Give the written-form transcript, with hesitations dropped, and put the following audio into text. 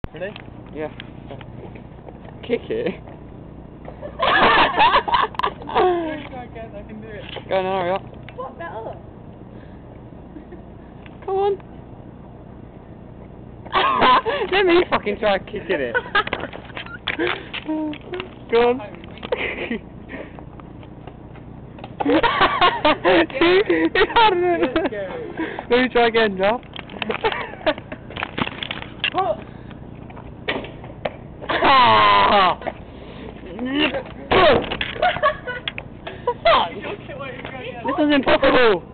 Ready? Yeah. Kick it. Try again, I can do it. Go on, hurry up. Fuck that up. Come on. Let me fucking try kicking it. Go on. See? It's harder. Let me try again, Joe. This is impossible.